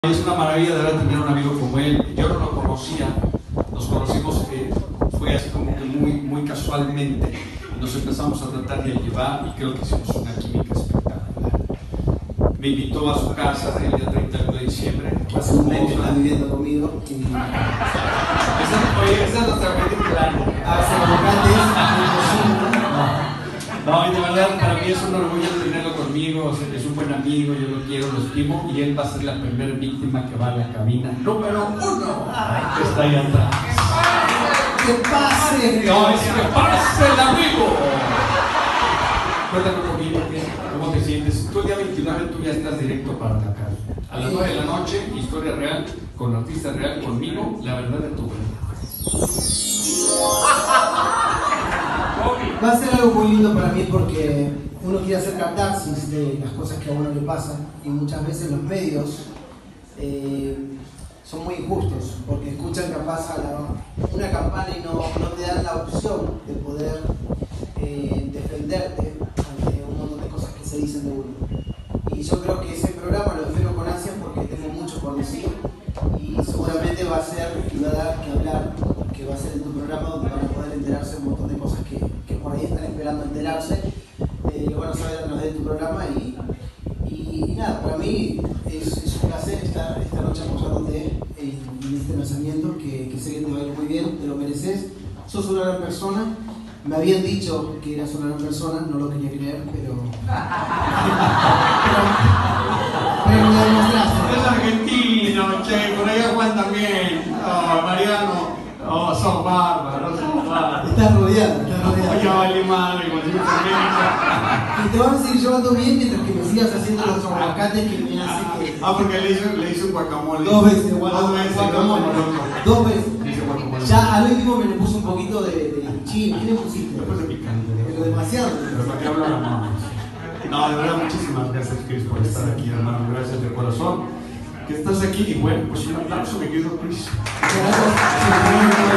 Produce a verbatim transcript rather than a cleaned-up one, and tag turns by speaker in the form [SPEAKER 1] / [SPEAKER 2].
[SPEAKER 1] Es una maravilla de verdad tener un amigo como él. Yo no lo conocía, nos conocimos, eh, fue así como que muy, muy casualmente. Nos empezamos a tratar y a llevar y creo que hicimos una química espectacular. Me invitó a su casa el día treinta y uno de diciembre.
[SPEAKER 2] Hace un mes que está viviendo conmigo. Y...
[SPEAKER 1] esa, oye, esa es nuestra wedding plan.
[SPEAKER 2] Hace locales,
[SPEAKER 1] no, y de verdad para mí es un orgullo tenerlo conmigo, es un buen amigo, yo lo quiero, lo estimo y él va a ser la primera víctima que va a la cabina número uno, que está ahí atrás.
[SPEAKER 2] ¡Que pase!
[SPEAKER 1] No, es que pase el amigo. Cuéntame un poquito, ¿cómo te sientes? Tú el día veintinueve tú ya estás directo para la calle. A las nueve de la noche, historia real, con artista real, conmigo, la verdad de tu vida.
[SPEAKER 2] Va a ser algo muy lindo para mí porque uno quiere hacer catarsis de las cosas que a uno le pasan y muchas veces los medios eh, son muy injustos porque escuchan capaz a la, una campana y no, no te dan la opción de poder eh, defenderte ante un montón de cosas que se dicen de uno. Y yo creo que ese programa lo espero con ansias porque tengo mucho por decir y seguramente va a ser y va a dar que hablar, que va a ser en tu programa donde van a poder enterarse un montón de cosas que, que por ahí están esperando enterarse. Eh, lo van a saber a través de tu programa y, y, y nada, para mí es, es un placer estar esta noche apoyándote en, en este lanzamiento que, que sé que te va a ir muy bien, te lo mereces, sos una gran persona. Me habían dicho que eras una gran persona, no lo quería creer, pero... pero, pero lo demostraste.
[SPEAKER 1] Es argentino, che, por ahí Juan también. Oh, Mariano, oh, sos bárbaro, sos bárbaro.
[SPEAKER 2] Estás rodeado, estás rodeado.
[SPEAKER 1] Oye, vale madre, como si me
[SPEAKER 2] Y te van a seguir llevando bien mientras que me sigas haciendo los aguacates que me hace que...
[SPEAKER 1] Ah, porque le hice, le hice un guacamole.
[SPEAKER 2] Dos veces,
[SPEAKER 1] Dos veces,
[SPEAKER 2] guacamole.
[SPEAKER 1] ¿no?
[SPEAKER 2] Dos veces.
[SPEAKER 1] Hice guacamole.
[SPEAKER 2] Ya al último me le puse un poquito de, de chile. ¿Qué le pusiste?
[SPEAKER 1] Le puse picante.
[SPEAKER 2] Pero demasiado.
[SPEAKER 1] Pero para que hablo la mano. No, de verdad, muchísimas gracias, Chris, por estar aquí, hermano. Gracias de corazón. Que estás aquí y bueno, pues un aplauso, me quedo, Chris.
[SPEAKER 2] Gracias.